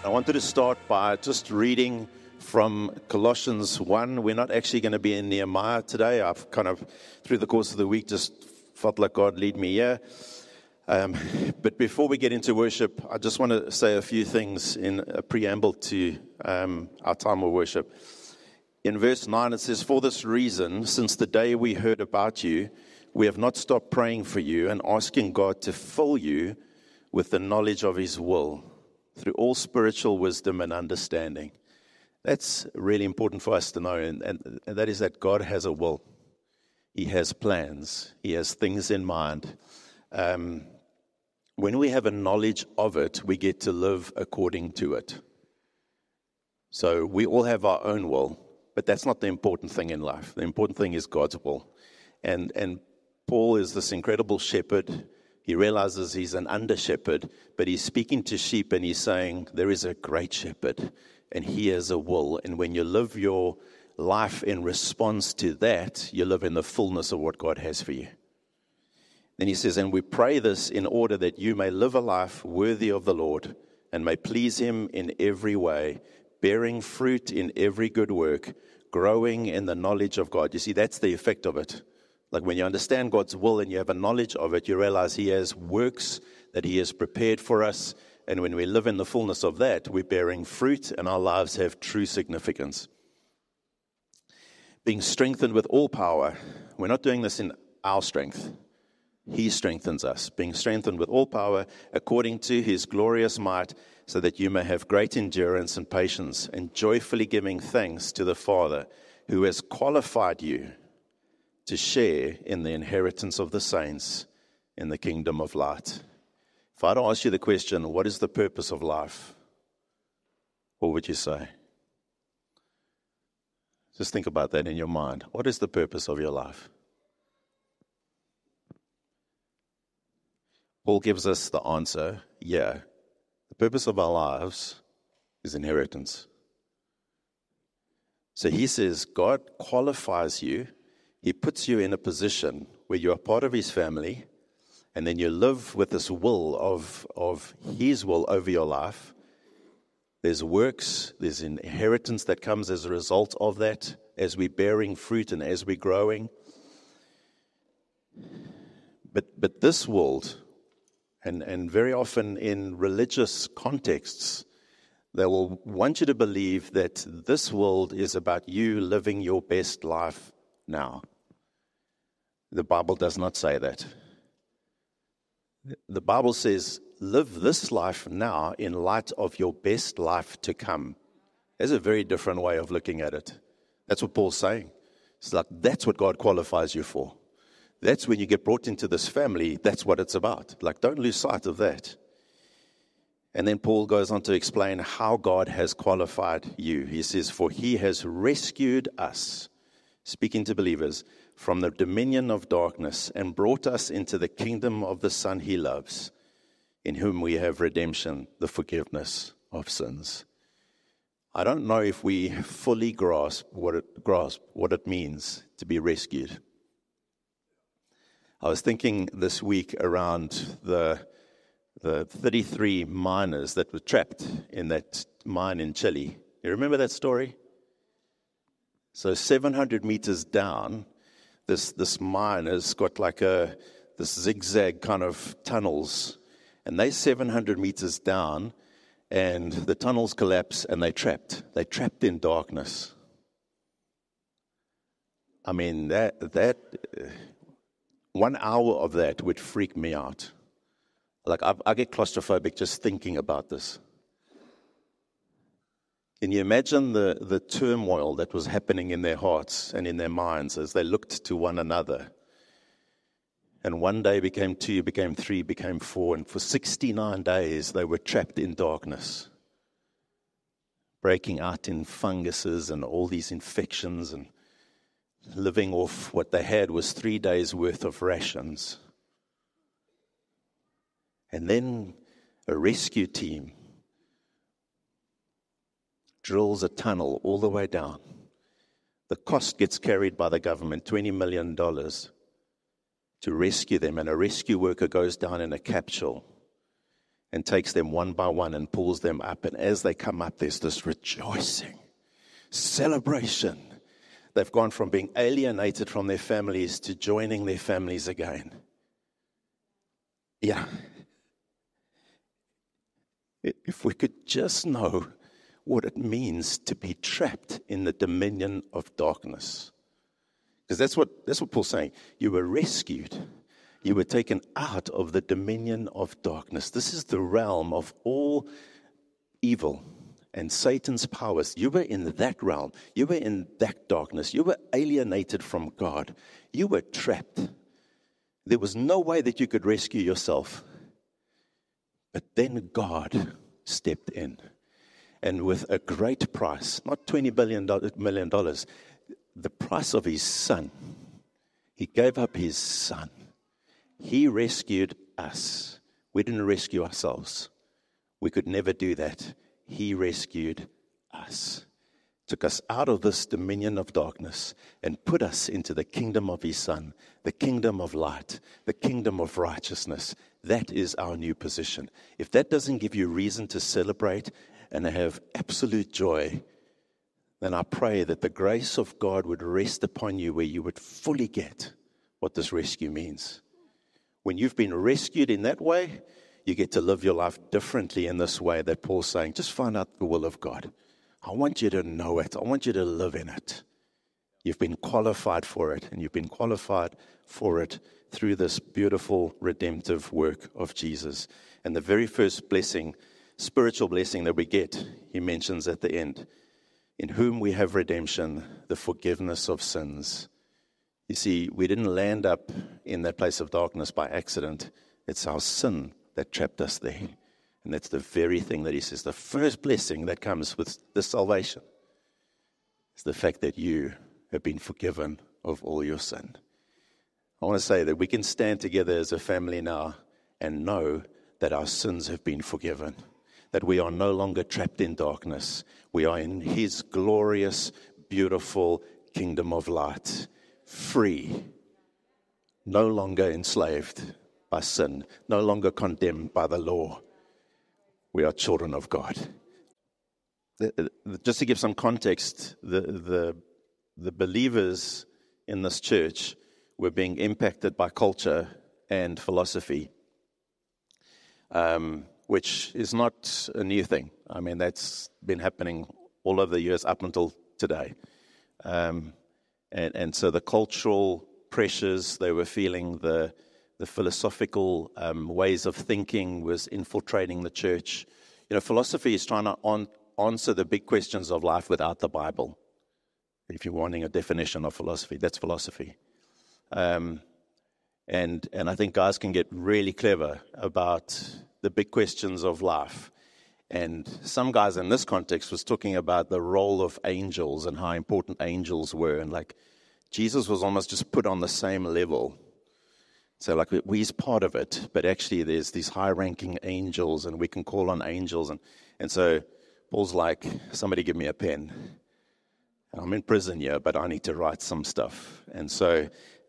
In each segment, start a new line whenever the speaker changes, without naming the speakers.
I wanted to start by just reading from Colossians 1. We're not actually going to be in Nehemiah today. I've kind of, through the course of the week, just felt like God lead me here. But before we get into worship, I just want to say a few things in a preamble to our time of worship. In verse 9, it says, "For this reason, since the day we heard about you, we have not stopped praying for you and asking God to fill you with the knowledge of His will, through all spiritual wisdom and understanding." That's really important for us to know, and that is that God has a will. He has plans. He has things in mind. When we have a knowledge of it, we get to live according to it. So we all have our own will, but that's not the important thing in life. The important thing is God's will. And Paul is this incredible shepherd. He realizes he's an under-shepherd, but he's speaking to sheep and he's saying, there is a great shepherd and he has a will. And when you live your life in response to that, you live in the fullness of what God has for you. Then he says, and we pray this in order that you may live a life worthy of the Lord and may please Him in every way, bearing fruit in every good work, growing in the knowledge of God. You see, that's the effect of it. Like when you understand God's will and you have a knowledge of it, you realize He has works that He has prepared for us. And when we live in the fullness of that, we're bearing fruit and our lives have true significance. Being strengthened with all power. We're not doing this in our strength. He strengthens us, being strengthened with all power according to His glorious might, so that you may have great endurance and patience, and joyfully giving thanks to the Father who has qualified you to share in the inheritance of the saints in the kingdom of light. If I don't ask you the question, what is the purpose of life? What would you say? Just think about that in your mind. What is the purpose of your life? Paul gives us the answer, yeah. The purpose of our lives is inheritance. So he says God qualifies you. He puts you in a position where you are part of His family, and then you live with this will of His will over your life. There's works, there's inheritance that comes as a result of that, as we're bearing fruit and as we're growing. But this world, and very often in religious contexts, they will want you to believe that this world is about you living your best life now. The Bible does not say that. The Bible says, live this life now in light of your best life to come. There's a very different way of looking at it. That's what Paul's saying. It's like, that's what God qualifies you for. That's when you get brought into this family, that's what it's about. Like, don't lose sight of that. And then Paul goes on to explain how God has qualified you. He says, for He has rescued us, speaking to believers, from the dominion of darkness and brought us into the kingdom of the Son He loves, in whom we have redemption, the forgiveness of sins. I don't know if we fully grasp what it means to be rescued. I was thinking this week around the 33 miners that were trapped in that mine in Chile. You remember that story? So 700 meters down, this mine has got like this zigzag kind of tunnels, and they're 700 meters down, and the tunnels collapse, and they're trapped. They're trapped in darkness. I mean, that 1 hour of that would freak me out. Like, I get claustrophobic just thinking about this. Can you imagine the turmoil that was happening in their hearts and in their minds as they looked to one another? And one day became 2, became 3, became 4, and for 69 days they were trapped in darkness, breaking out in funguses and all these infections, and living off what they had was 3 days' worth of rations. And then a rescue team drills a tunnel all the way down. The cost gets carried by the government, $20 million, to rescue them. And a rescue worker goes down in a capsule and takes them one by one and pulls them up. And as they come up, there's this rejoicing, celebration. They've gone from being alienated from their families to joining their families again. Yeah. If we could just know what it means to be trapped in the dominion of darkness. Because that's what Paul's saying. You were rescued. You were taken out of the dominion of darkness. This is the realm of all evil and Satan's powers. You were in that realm. You were in that darkness. You were alienated from God. You were trapped. There was no way that you could rescue yourself. But then God stepped in. And with a great price, not $20 million, the price of his son. He gave up his son. He rescued us. We didn't rescue ourselves. We could never do that. He rescued us. Took us out of this dominion of darkness and put us into the kingdom of his son, the kingdom of light, the kingdom of righteousness. That is our new position. If that doesn't give you reason to celebrate and have absolute joy, then I pray that the grace of God would rest upon you where you would fully get what this rescue means. When you've been rescued in that way, you get to live your life differently in this way that Paul's saying. Just find out the will of God. I want you to know it. I want you to live in it. You've been qualified for it, and you've been qualified for it through this beautiful redemptive work of Jesus. And the very first blessing, spiritual blessing that we get, he mentions at the end, in whom we have redemption, the forgiveness of sins. You see, we didn't land up in that place of darkness by accident. It's our sin that trapped us there. And that's the very thing that he says, the first blessing that comes with this salvation is the fact that you have been forgiven of all your sin. I want to say that we can stand together as a family now and know that our sins have been forgiven, that we are no longer trapped in darkness. We are in his glorious, beautiful kingdom of light, free, no longer enslaved by sin, no longer condemned by the law. We are children of God. Just to give some context, the believers in this church were being impacted by culture and philosophy, which is not a new thing. I mean, that's been happening all over the years up until today. And so the cultural pressures they were feeling, the philosophical ways of thinking was infiltrating the church. You know, philosophy is trying to answer the big questions of life without the Bible. If you're wanting a definition of philosophy, that's philosophy. And I think guys can get really clever about the big questions of life. And some guys in this context was talking about the role of angels and how important angels were. And like Jesus was almost just put on the same level. So like we's part of it, but actually there's these high-ranking angels and we can call on angels. And so Paul's like, somebody give me a pen. I'm in prison here, but I need to write some stuff. And so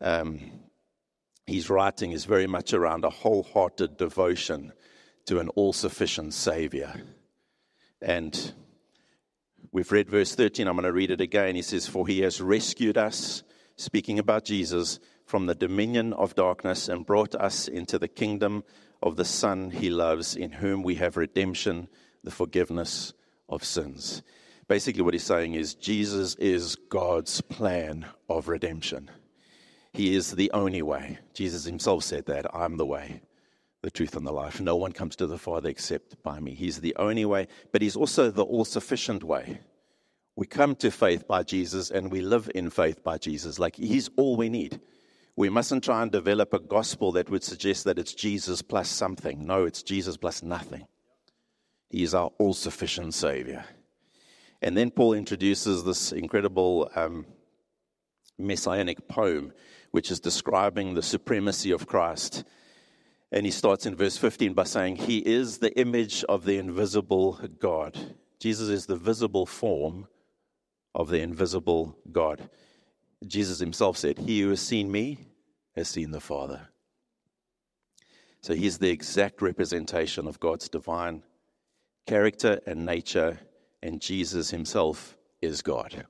his writing is very much around a wholehearted devotion to an all-sufficient Savior. And we've read verse 13. I'm going to read it again. He says, for he has rescued us, speaking about Jesus, from the dominion of darkness and brought us into the kingdom of the Son he loves, in whom we have redemption, the forgiveness of sins. Basically what he's saying is Jesus is God's plan of redemption. He is the only way. Jesus himself said that, I'm the way, the truth, and the life. No one comes to the Father except by me. He's the only way, but he's also the all-sufficient way. We come to faith by Jesus and we live in faith by Jesus. Like he's all we need. We mustn't try and develop a gospel that would suggest that it's Jesus plus something. No, it's Jesus plus nothing. He is our all-sufficient Savior. And then Paul introduces this incredible messianic poem, which is describing the supremacy of Christ. And he starts in verse 15 by saying, he is the image of the invisible God. Jesus is the visible form of the invisible God. Jesus himself said, he who has seen me has seen the Father. So he's the exact representation of God's divine character and nature, and Jesus himself is God.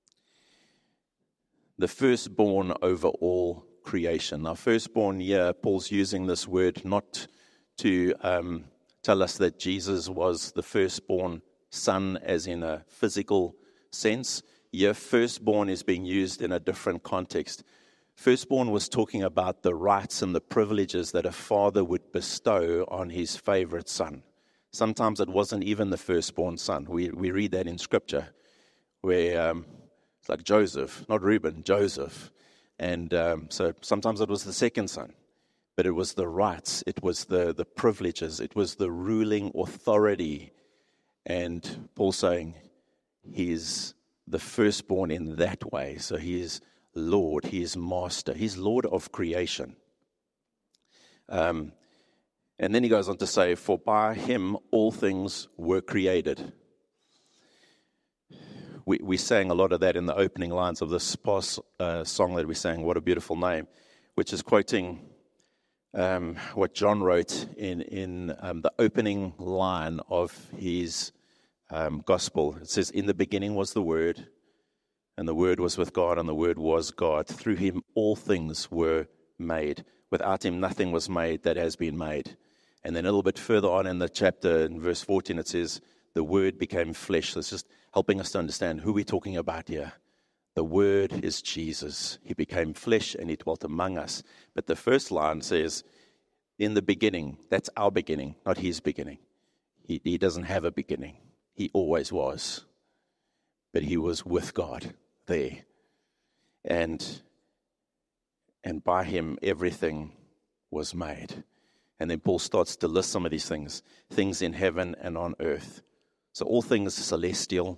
The firstborn over all creation. Now, firstborn here, Paul's using this word not to tell us that Jesus was the firstborn son as in a physical sense. Here, firstborn is being used in a different context. Firstborn was talking about the rights and the privileges that a father would bestow on his favorite son. Sometimes it wasn't even the firstborn son. We read that in Scripture, where it's like Joseph, not Reuben, Joseph. And so sometimes it was the second son. But it was the rights, it was the privileges, it was the ruling authority. And Paul's saying he's the firstborn in that way. So he is Lord, he is master, he's Lord of creation. And then he goes on to say, for by him all things were created. We sang a lot of that in the opening lines of this past song that we sang, What a Beautiful Name, which is quoting what John wrote in the opening line of his gospel. It says, in the beginning was the Word, and the Word was with God, and the Word was God. Through him all things were made. Without him nothing was made that has been made. And then a little bit further on in the chapter, in verse 14, it says, the Word became flesh. So it's just helping us to understand who we're talking about here. The Word is Jesus. He became flesh and he dwelt among us. But the first line says, in the beginning, that's our beginning, not his beginning. He doesn't have a beginning. He always was. But he was with God there. And by him, everything was made. And then Paul starts to list some of these things in heaven and on earth. So all things celestial,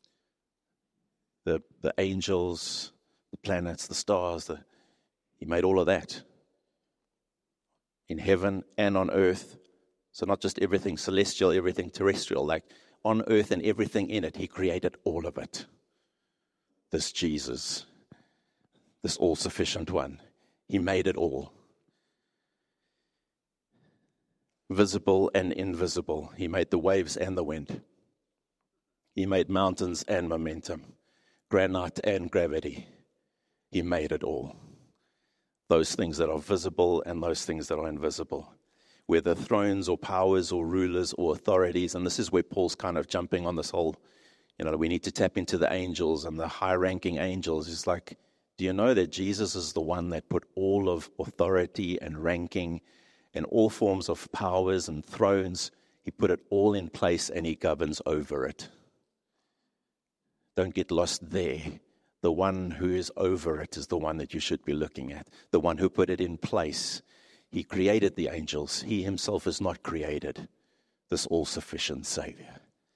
the angels, the planets, the stars, he made all of that in heaven and on earth. So not just everything celestial, everything terrestrial, like on earth and everything in it, he created all of it. This Jesus, this all-sufficient one, he made it all. Visible and invisible. He made the waves and the wind. He made mountains and momentum, granite and gravity. He made it all. Those things that are visible and those things that are invisible. Whether thrones or powers or rulers or authorities, and this is where Paul's kind of jumping on this whole, we need to tap into the angels and the high-ranking angels. It's like, do you know that Jesus is the one that put all of authority and ranking and all forms of powers and thrones, he put it all in place and he governs over it. Don't get lost there. The one who is over it is the one that you should be looking at. The one who put it in place. He created the angels. He himself is not created. This all-sufficient Savior.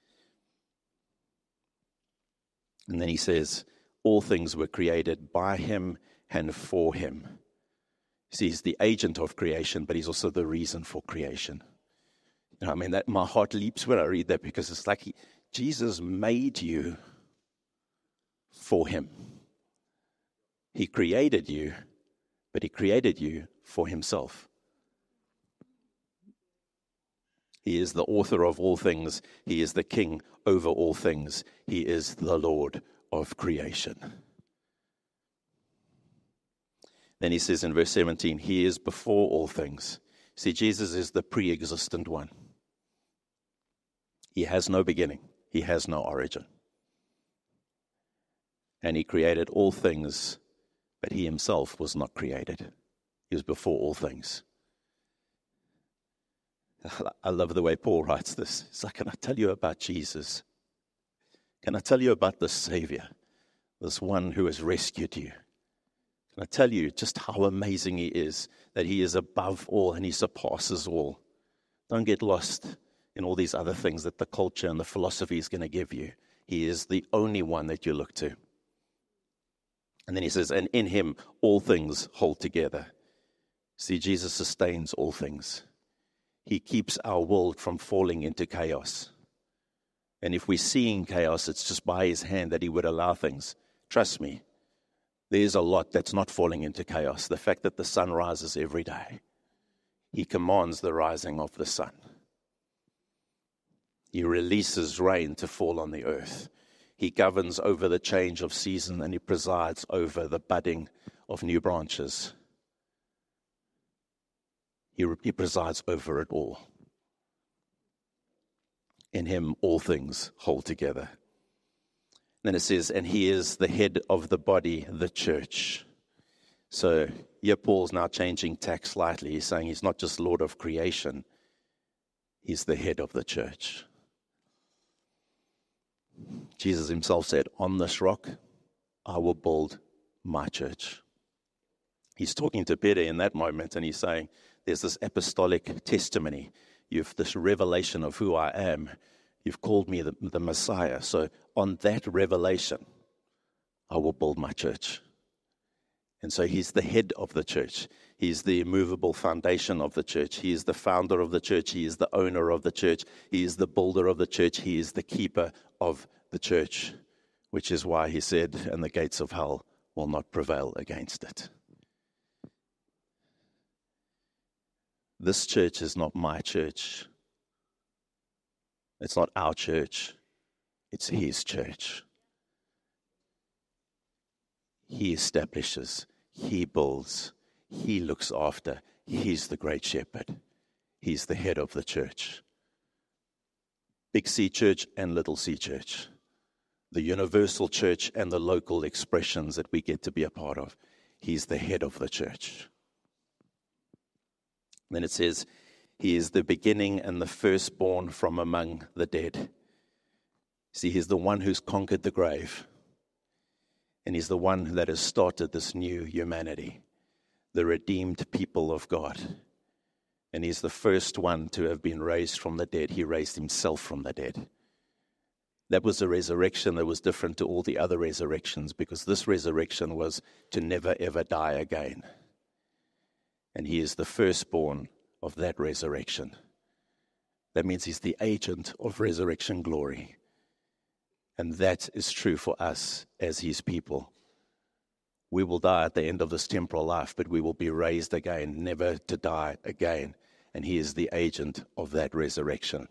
And then he says, all things were created by him and for him. See, he's the agent of creation, but he's also the reason for creation. That my heart leaps when I read that, because it's like Jesus made you for him. He created you, but he created you for himself. He is the author of all things. He is the king over all things. He is the Lord of creation. Then he says in verse 17, he is before all things. See, Jesus is the pre-existent one. He has no beginning. He has no origin. And he created all things, but he himself was not created. He was before all things. I love the way Paul writes this. It's like, can I tell you about Jesus? Can I tell you about the Savior, this one who has rescued you? Can I tell you just how amazing he is, that he is above all and he surpasses all? Don't get lost in all these other things that the culture and the philosophy is going to give you. He is the only one that you look to. And then he says, and in him all things hold together. See, Jesus sustains all things. He keeps our world from falling into chaos. And if we're seeing chaos, it's just by his hand that he would allow things. Trust me, there's a lot that's not falling into chaos. The fact that the sun rises every day. He commands the rising of the sun. He releases rain to fall on the earth. He governs over the change of season, and he presides over the budding of new branches. He presides over it all. In him, all things hold together. Then it says, and he is the head of the body, the church. So here Paul's now changing tack slightly. He's saying he's not just Lord of creation. He's the head of the church. Jesus himself said, on this rock, I will build my church. He's talking to Peter in that moment, and he's saying, there's this apostolic testimony. You've this revelation of who I am. You've called me the Messiah. So on that revelation, I will build my church. And so he's the head of the church. He's the immovable foundation of the church. He is the founder of the church. He is the owner of the church. He is the builder of the church. He is the keeper of the church, which is why he said, and the gates of hell will not prevail against it. This church is not my church. It's not our church. It's his church. He establishes. He builds. He looks after. He's the great shepherd. He's the head of the church. Big C church and little c church. The universal church and the local expressions that we get to be a part of. He's the head of the church. Then it says, he is the beginning and the firstborn from among the dead. See, he's the one who's conquered the grave. And he's the one that has started this new humanity, the redeemed people of God. And he's the first one to have been raised from the dead. He raised himself from the dead. That was a resurrection that was different to all the other resurrections, because this resurrection was to never ever die again. And he is the firstborn of that resurrection. That means he's the agent of resurrection glory. And that is true for us as his people. We will die at the end of this temporal life, but we will be raised again, never to die again. And he is the agent of that resurrection,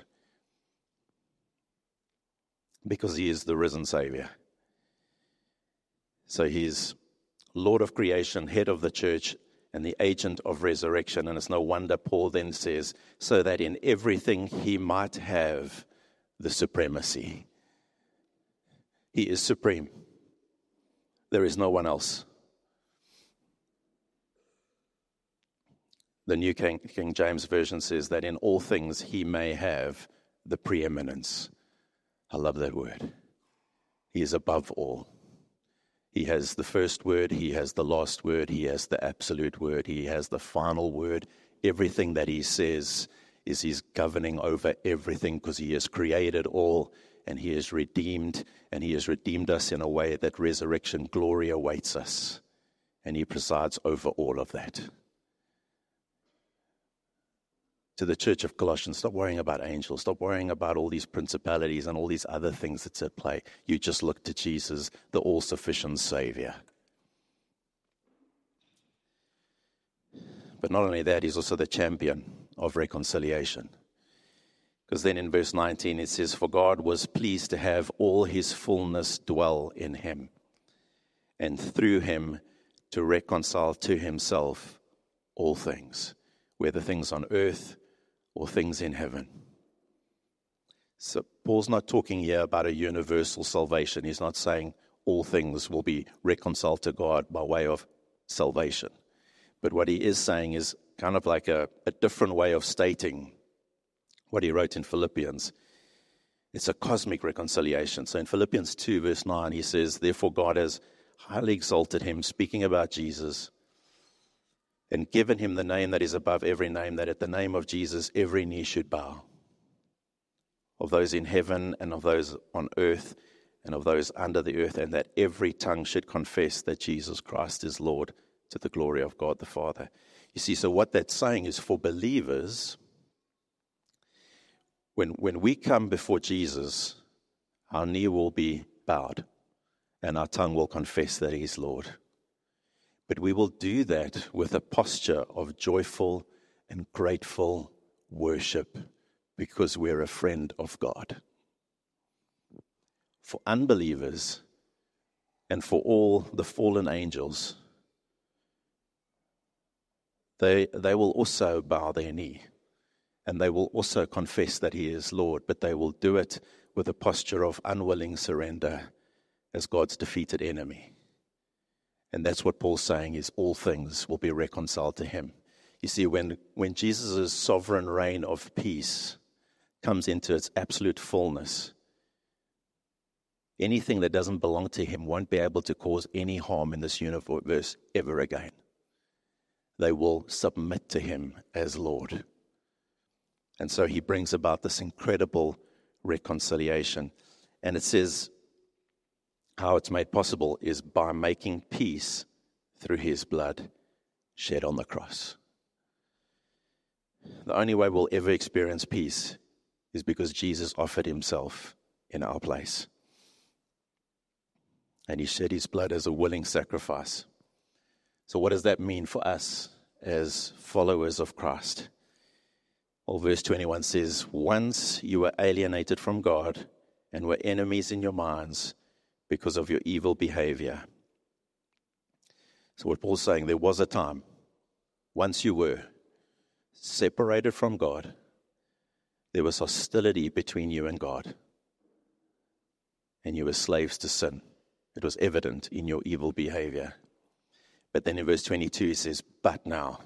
because he is the risen Savior. So he is Lord of creation, head of the church, and the agent of resurrection. And it's no wonder Paul then says, so that in everything he might have the supremacy. He is supreme. There is no one else. The New King James Version says that in all things he may have the preeminence. I love that word. He is above all. He has the first word, he has the last word, he has the absolute word, he has the final word. Everything that he says is he's governing over everything, because he has created all, and he has redeemed, and he has redeemed us in a way that resurrection glory awaits us. And he presides over all of that. To the church of Colossians, stop worrying about angels. Stop worrying about all these principalities and all these other things that's at play. You just look to Jesus, the all-sufficient Savior. But not only that, he's also the champion of reconciliation. Because then in verse 19 it says, for God was pleased to have all his fullness dwell in him, and through him to reconcile to himself all things, whether things on earth or things in heaven. So Paul's not talking here about a universal salvation. He's not saying all things will be reconciled to God by way of salvation. But what he is saying is kind of like a different way of stating what he wrote in Philippians. It's a cosmic reconciliation. So in Philippians 2 verse 9 he says, therefore God has highly exalted him, speaking about Jesus, and given him the name that is above every name, that at the name of Jesus every knee should bow, of those in heaven and of those on earth and of those under the earth, and that every tongue should confess that Jesus Christ is Lord, to the glory of God the Father. You see, so what that's saying is, for believers, when we come before Jesus, our knee will be bowed and our tongue will confess that he is Lord. But we will do that with a posture of joyful and grateful worship because we're a friend of God. For unbelievers and for all the fallen angels, they will also bow their knee and they will also confess that He is Lord, but they will do it with a posture of unwilling surrender as God's defeated enemy. And that's what Paul's saying, is all things will be reconciled to Him. You see, when Jesus' sovereign reign of peace comes into its absolute fullness, anything that doesn't belong to Him won't be able to cause any harm in this universe ever again. They will submit to Him as Lord. And so He brings about this incredible reconciliation. And it says how it's made possible is by making peace through His blood shed on the cross. The only way we'll ever experience peace is because Jesus offered Himself in our place. And He shed His blood as a willing sacrifice. So what does that mean for us as followers of Christ? Well, verse 21 says, once you were alienated from God and were enemies in your minds because of your evil behavior. So what Paul's saying, there was a time, once you were separated from God, there was hostility between you and God. And you were slaves to sin. It was evident in your evil behavior. But then in verse 22 it says, but now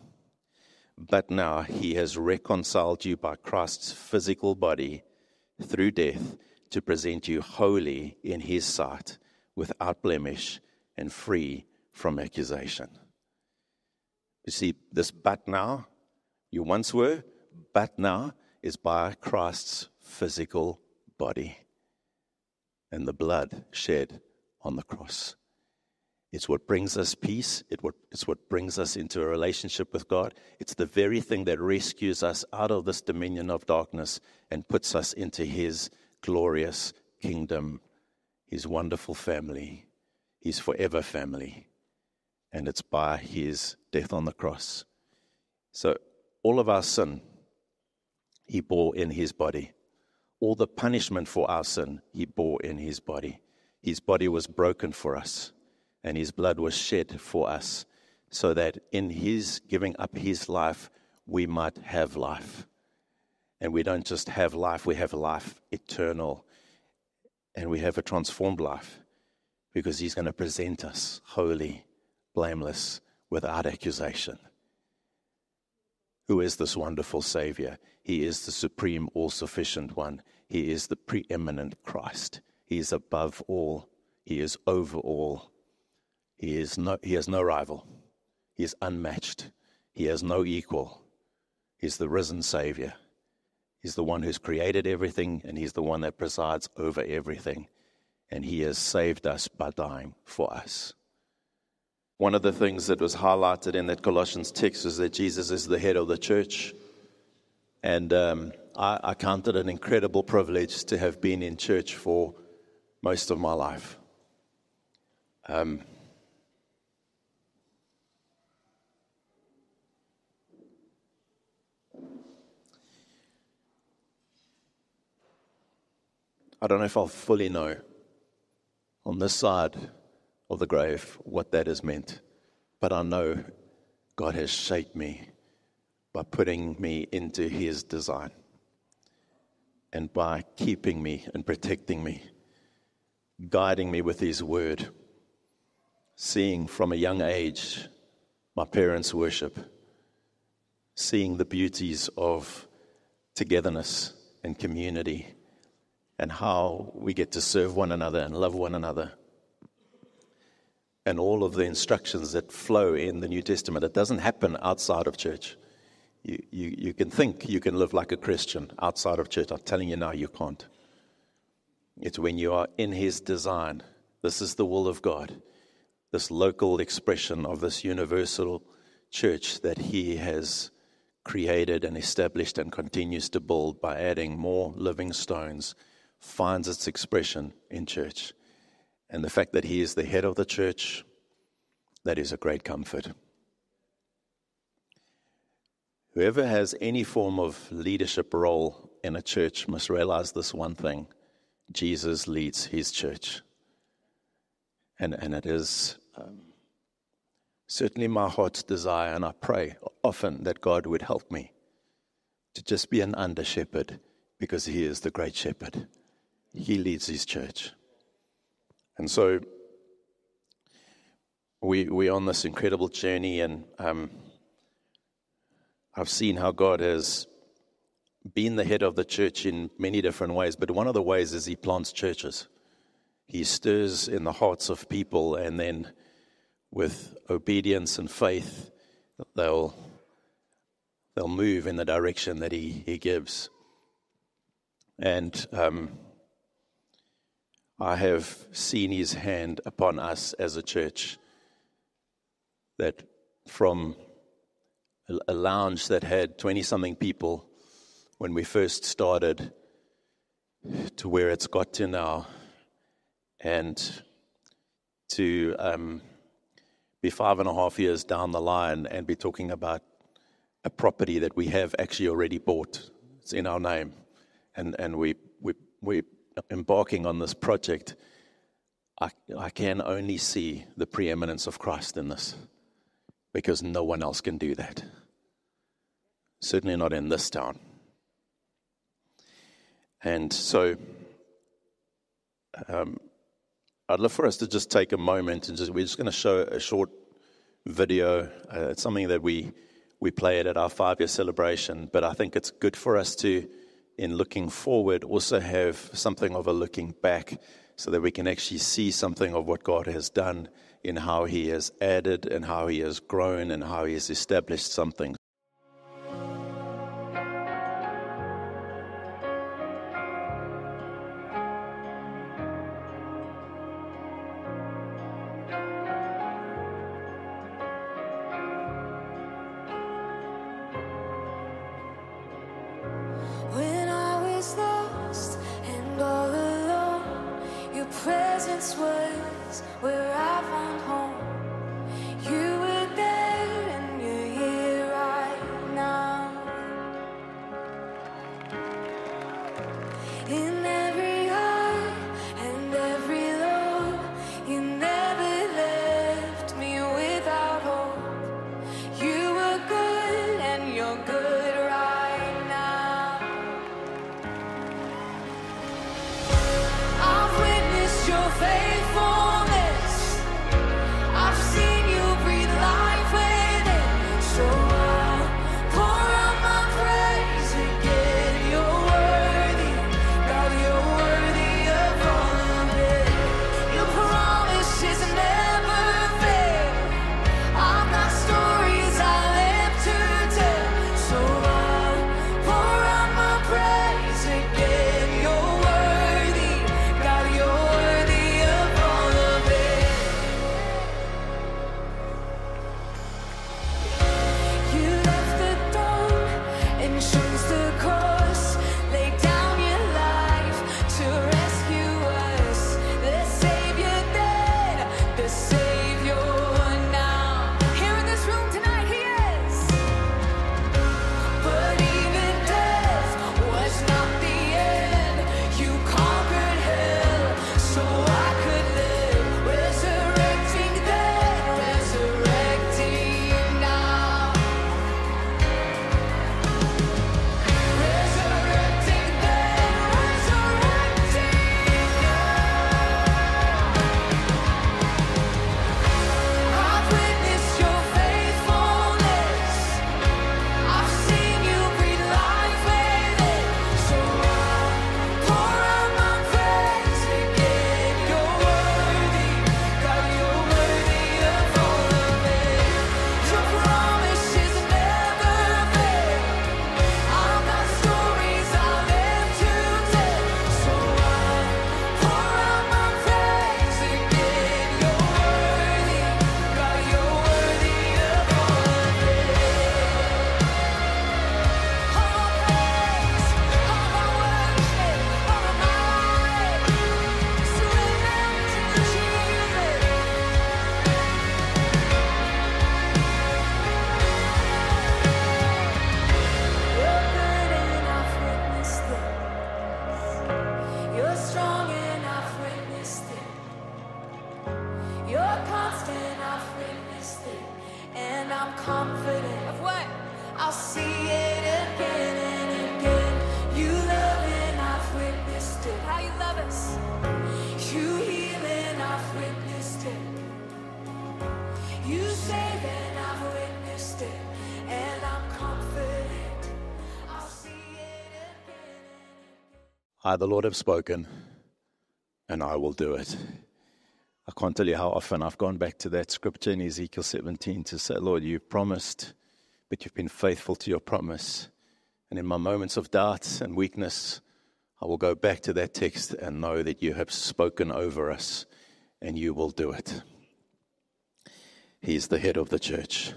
He has reconciled you by Christ's physical body through death to present you holy in His sight, without blemish and free from accusation. You see, this but now, you once were, but now is by Christ's physical body and the blood shed on the cross. It's what brings us peace. It's what brings us into a relationship with God. It's the very thing that rescues us out of this dominion of darkness and puts us into His glorious kingdom, His wonderful family, His forever family. And it's by His death on the cross. So all of our sin, He bore in His body. All the punishment for our sin, He bore in His body. His body was broken for us. And His blood was shed for us, so that in His giving up His life, we might have life. And we don't just have life, we have life eternal. And we have a transformed life, because He's going to present us holy, blameless, without accusation. Who is this wonderful Savior? He is the supreme, all-sufficient one. He is the preeminent Christ. He is above all. He is over all. He has no rival. He is unmatched. He has no equal. He's the risen Savior. He's the one who's created everything, and He's the one that presides over everything. And He has saved us by dying for us. One of the things that was highlighted in that Colossians text is that Jesus is the head of the church. And I count it an incredible privilege to have been in church for most of my life. I don't know if I'll fully know on this side of the grave what that has meant, but I know God has shaped me by putting me into His design and by keeping me and protecting me, guiding me with His word, seeing from a young age my parents' worship, seeing the beauties of togetherness and community, and how we get to serve one another and love one another. And all of the instructions that flow in the New Testament. It doesn't happen outside of church. You can think you can live like a Christian outside of church. I'm telling you now, you can't. It's when you are in His design. This is the will of God. This local expression of this universal church that He has created and established and continues to build by adding more living stones, finds its expression in church. And the fact that He is the head of the church, that is a great comfort. Whoever has any form of leadership role in a church must realize this one thing: Jesus leads his church. And it is certainly my heart's desire, and I pray often that God would help me to just be an under shepherd, because he is the great shepherd. He leads his church. And so we're on this incredible journey, and I've seen how God has been the head of the church in many different ways, but one of the ways is he plants churches. He stirs in the hearts of people, and then with obedience and faith, they'll move in the direction that he gives. And I have seen his hand upon us as a church, that from a lounge that had 20-something people when we first started to where it's got to now, and to be 5.5 years down the line and be talking about a property that we have actually already bought. It's in our name, and we're embarking on this project. I can only see the preeminence of Christ in this, because no one else can do that. Certainly not in this town. And so I'd love for us to just take a moment and we're just going to show a short video. It's something that we played at our 5-year celebration, but I think it's good for us to, in looking forward, also have something of a looking back, so that we can actually see something of what God has done in how he has added and how he has grown and how he has established something.
When I was lost and all alone, your presence was where I found home. You were there and you're here right I'm confident of what? I'll see it again and again. You love and I've witnessed it. How you love us? You heal and I've witnessed it. You save and I've witnessed it. And I'm confident I'll see it again.
I, the Lord, have spoken, and I will do it. I can't tell you how often I've gone back to that scripture in Ezekiel 17 to say, Lord, you've promised, but you've been faithful to your promise. And in my moments of doubt and weakness, I will go back to that text and know that you have spoken over us, and you will do it. He's the head of the church.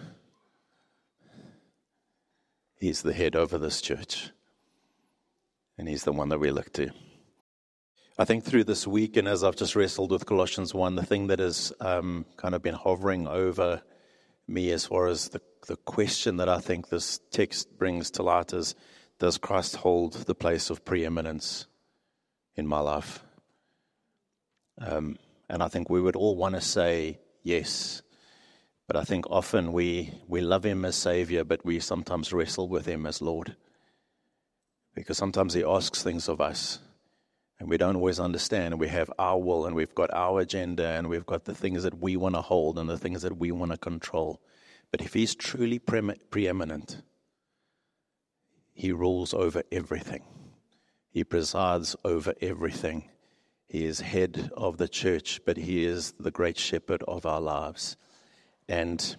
He's the head over this church. And he's the one that we look to. I think through this week, and as I've just wrestled with Colossians 1, the thing that has kind of been hovering over me as far as the question that I think this text brings to light is, does Christ hold the place of preeminence in my life? And I think we would all want to say yes. But I think often we love him as Savior, but we sometimes wrestle with him as Lord. Because sometimes he asks things of us, and we don't always understand. We have our will, and we've got our agenda, and we've got the things that we want to hold and the things that we want to control. But if he's truly preeminent, he rules over everything. He presides over everything. He is head of the church, but he is the great shepherd of our lives. And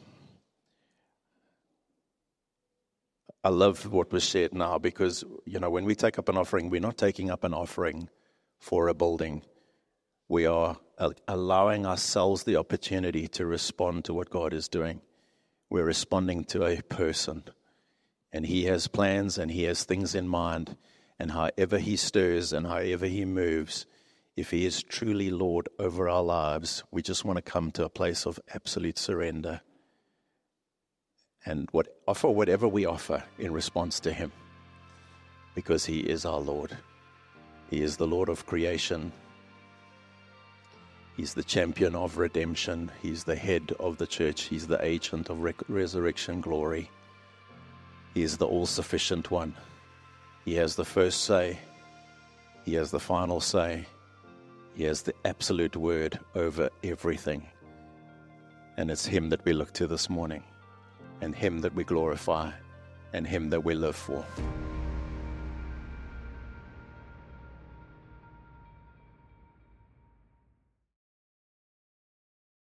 I love what was shared now because, when we take up an offering, we're not taking up an offering for a building. We are allowing ourselves the opportunity to respond to what God is doing. We're responding to a person, and he has plans and he has things in mind, and however he stirs and however he moves, if he is truly Lord over our lives, we just want to come to a place of absolute surrender and offer whatever we offer in response to him, because he is our Lord. He is the Lord of creation. He's the champion of redemption. He's the head of the church. He's the agent of resurrection glory. He is the all-sufficient one. He has the first say. He has the final say. He has the absolute word over everything. And it's him that we look to this morning, and him that we glorify, and him that we live for.